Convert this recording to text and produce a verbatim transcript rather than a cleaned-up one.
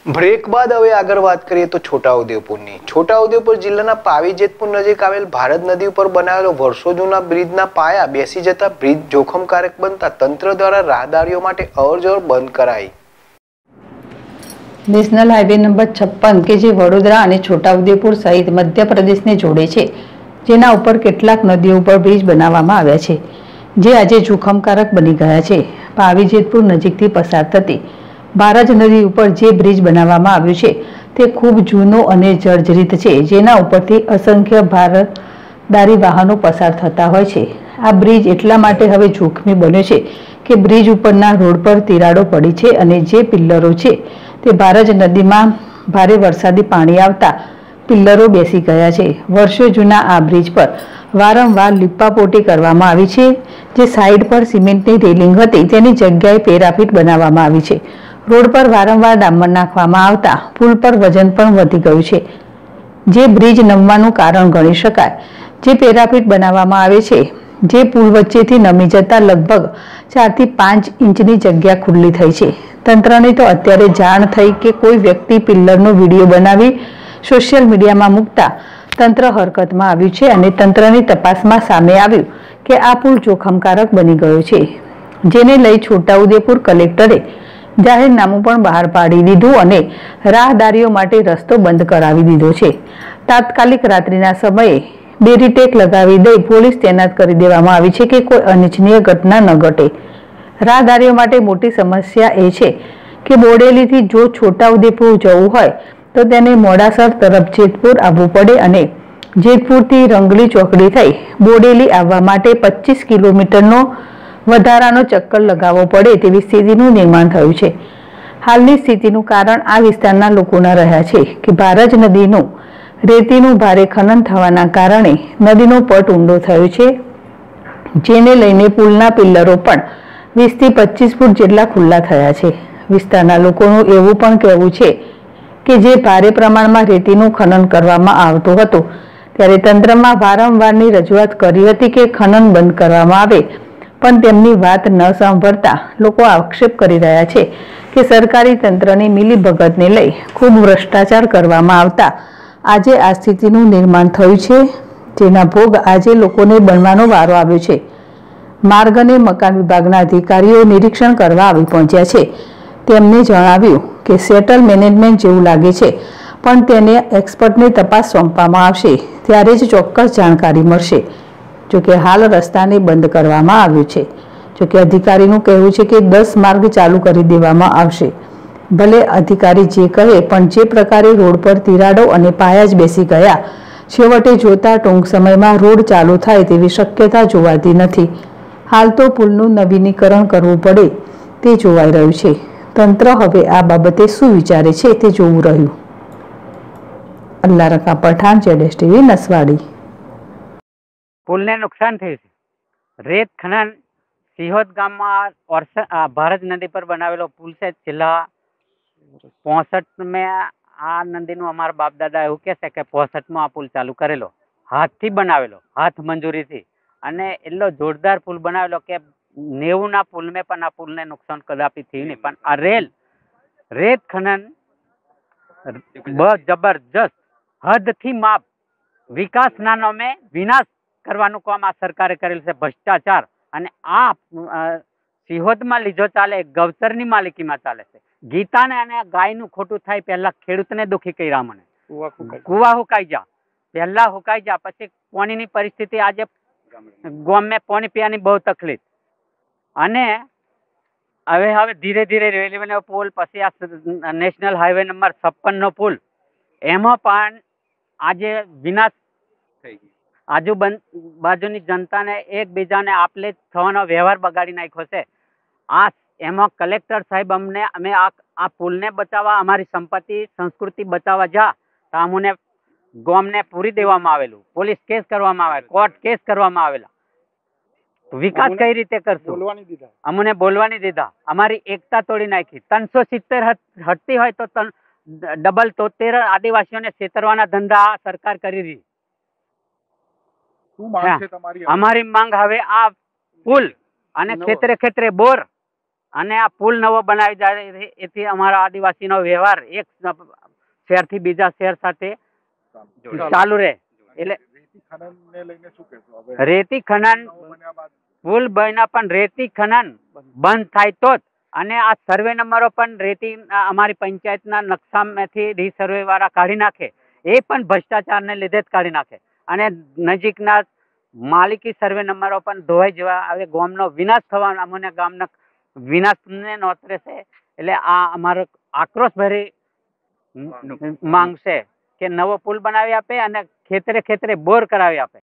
Break બાદ હવે આગળ વાત કરીએ તો છોટાઉદેપુરની. છોટાઉદેપુર જિલ્લાના પાવી જેતપુર નજીક આવેલ ભારત નદી ઉપર બનાવેલો વર્ષો જૂના બ્રિજના પાયા બેસી જતા બ્રિજ જોખમકારક બનતા તંત્ર દ્વારા રાહદારીઓ માટે અવરજવર બંધ કરાઈ. નેશનલ હાઈવે નંબર છપ્પન કે જે વડોદરા અને છોટાઉદેપુર સહિત મધ્યપ્રદેશને જોડે છે, જેના ઉપર કેટલાક નદીઓ ઉપર બ્રિજ બનાવવામાં આવ્યા છે, જે આજે જોખમકારક બની ગયા છે. પાવી જેતપુર નજીકથી પસાર થતી ભારત નદી ઉપર જે બ્રિજ બનાવવામાં આવ્યું છે તે ખૂબ જૂનો અને જર્જરિત છે, જેના ઉપરથી અસંખ્ય ભારદારી વાહનો પસાર થતા હોય છે. આ બ્રિજ એટલા માટે હવે જોખમી બન્યો છે કે બ્રિજ ઉપરના રોડ પર તિરાડો પડી છે અને જે પિલ્લરો છે તે ભારત નદીમાં ભારે વરસાદી પાણી આવતા પિલ્લરો બેસી ગયા છે. વર્ષો જૂના આ બ્રિજ પર વારંવાર લીપાપોટી કરવામાં આવી છે. જે સાઈડ પર સિમેન્ટની રેલિંગ હતી તેની જગ્યાએ પેરાફીટ બનાવવામાં આવી છે. રોડ પર વારંવાર ડામર નાખવામાં આવતા પુલ પર વજન પણ વધી ગયું છે, જે બ્રિજ નમવાનું કારણ ગણી શકાય. જે પેરાફીટ બનાવવામાં આવે છે, જે પુલ વચ્ચેથી નમી જતા લગભગ ચારથી પાંચ ઇંચની જગ્યા ખુલ્લી થઈ છે. તંત્રને તો અત્યારે જાણ થઈ કે કોઈ વ્યક્તિ પિલ્લરનો વિડીયો બનાવી સોશિયલ મીડિયામાં મૂકતા તંત્ર હરકતમાં આવ્યું છે અને તંત્રની તપાસમાં સામે આવ્યું કે આ પુલ જોખમકારક બની ગયો છે, જેને લઈ છોટાઉદેપુર કલેક્ટરે જાહેરનામું પણ બહાર પાડી દીધું અને રાહદારીઓ માટે રસ્તો બંધ કરાવી દીધો છે. તાત્કાલિક રાત્રિના સમયે બેરીટેક લગાવી દઈ પોલીસ તૈનાત કરી દેવામાં આવી છે કે કોઈ અનિચ્છનીય ઘટના ન ઘટે. રાહદારીઓ માટે મોટી સમસ્યા એ છે કે બોડેલીથી જો છોટાઉદેપુર જવું હોય તો તેને મોડાસર તરફ જેતપુર આવવું પડે અને જેતપુરથી રંગલી ચોકડી થઈ બોડેલી આવવા માટે પચીસ કિલોમીટરનો વધારાનો ચક્કર લગાવવો પડે તેવી સ્થિતિનું નિર્માણ થયું છે. હાલની સ્થિતિનું કારણ આ વિસ્તારના લોકોના રહ્યા છે કે ભારત નદીનું રેતીનું ભારે ખનન થવાના કારણે નદીનો પટ ઊંડો થયો છે, જેને લઈને પુલના પિલ્લરો પણ વીસથી પચીસ ફૂટ જેટલા ખુલ્લા થયા છે. વિસ્તારના લોકોનું એવું પણ કહેવું છે કે જે ભારે પ્રમાણમાં રેતીનું ખનન કરવામાં આવતું હતું ત્યારે તંત્રમાં વારંવારની રજૂઆત કરી હતી કે ખનન બંધ કરવામાં આવે, પણ તેમની વાત ન સાંભળતા લોકો આક્ષેપ કરી રહ્યા છે કે સરકારી તંત્રની મિલીભગતને લઈ ખૂબ ભ્રષ્ટાચાર કરવામાં આવતા આજે આ સ્થિતિનું નિર્માણ થયું છે, જેના ભોગ આજે લોકોને બનવાનો વારો આવ્યો છે. માર્ગ અને મકાન વિભાગના અધિકારીઓ નિરીક્ષણ કરવા આવી પહોંચ્યા છે. તેમને જણાવ્યું કે સેટલ મેનેજમેન્ટ જેવું લાગે છે, પણ તેને એક્સપર્ટને તપાસ સોંપવામાં આવશે ત્યારે જ ચોક્કસ જાણકારી મળશે. જોકે હાલ રસ્તાને બંધ કરવામાં આવ્યું છે. જોકે અધિકારીનું કહેવું છે કે દસ માર્ગ ચાલુ કરી દેવામાં આવશે. ભલે અધિકારી જે કહે, પણ જે પ્રકારે રોડ પર તિરાડો અને પાયા જ બેસી ગયા, છેવટે જોતા ટૂંક સમયમાં રોડ ચાલુ થાય તેવી શક્યતા જોવાતી નથી. હાલ તો પુલનું નવીનીકરણ કરવું પડે તે જોવાઈ રહ્યું છે. તંત્ર હવે આ બાબતે શું વિચારે છે તે જોવું રહ્યું. અલ્લાહ રકા પઠાણ, જેડેશ ટીવી, નસવાડી. પુલને નુકસાન થયું છે. રેત ખનન સિહોદ ગામમાં ભારત નદી પર બનાવેલો પુલ છે. છેલ્લા પોસઠ મેં આ નદીનું અમારા બાપ દાદા એવું કહે છે કે પોસઠમાં આ પુલ ચાલુ કરેલો, હાથથી બનાવેલો, હાથ મંજૂરીથી, અને એટલો જોરદાર પુલ બનાવેલો કે નેવું ના પુલ મેં પણ આ પુલને નુકસાન કદાપી થયું નહીં. પણ આ રેલ રેત ખનન બહુ જબરજસ્ત હદથી માપ વિકાસના નામે વિનાશ કરવાનું કામ આ સરકારે કરેલું છે. ભ્રષ્ટાચાર. અને આ સિહોદમાં લીધો ચાલે, ગૌચરની માલિકીમાં ચાલે છે. ગીતાને અને ગાયનું ખોટું થાય પહેલા ખેડૂતને દુઃખી કર્યા. મને કુવા હુકાઈ જા, પહેલા હુકાઈ જા, પછી પાણીની પરિસ્થિતિ આજે ગામમાં પાણી પીવાની બહુ તકલીફ. અને હવે હવે ધીરે ધીરે રેલવેનો પુલ, પછી આ નેશનલ હાઈવે નંબર છપ્પન નો પુલ, એમાં પણ આજે વિનાશ થઈ ગયો. આજુબાજુની જનતાને એકબીજાને આપલે થવાનો વ્યવહાર બગાડી નાખ્યો છે. આ એમાં કલેક્ટર સાહેબ અમને અમે આ આ પુલને બચાવવા, અમારી સંપત્તિ સંસ્કૃતિ બચાવવા જા તો અમને ગામને પૂરી દેવામાં આવેલું, પોલીસ કેસ કરવામાં આવે, કોર્ટ કેસ કરવામાં આવેલા. વિકાસ કઈ રીતે કરશું? અમને બોલવાની દીધા. અમારી એકતા તોડી નાખી. ત્રણસો સિત્તેર હટતી હોય તો ડબલ તોતેર આદિવાસીઓને છેતરવાના ધંધા સરકાર કરી રહી. અમારી માંગ હવે આ પુલ અને ખેતરે ખેતરે બોર અને આ પુલ નવો બનાવી જાય એથી અમારા આદિવાસીનો વ્યવહાર એક શહેરથી બીજા શહેર સાથે ચાલુ રહે. એટલે રેતી ખનન પુલ બન્યા પણ રેતી ખનન બંધ થાય તો જ, અને આ સર્વે નંબરો પણ રેતી અમારી પંચાયતના નકશામાંથી રીસર્વે વાળા કાઢી નાખે, એ પણ ભ્રષ્ટાચારને લીધે જ કાઢી નાખે. અને નજીકના માલિકી સર્વે નંબરો પણ ધોવાઈ જવા, હવે ગામનો વિનાશ થવાનો, અમને ગામના વિનાશને નોતરે છે. એટલે આ અમારો આક્રોશભરી માંગ છે કે નવો પુલ બનાવી આપે અને ખેતરે ખેતરે બોર કરાવી આપે.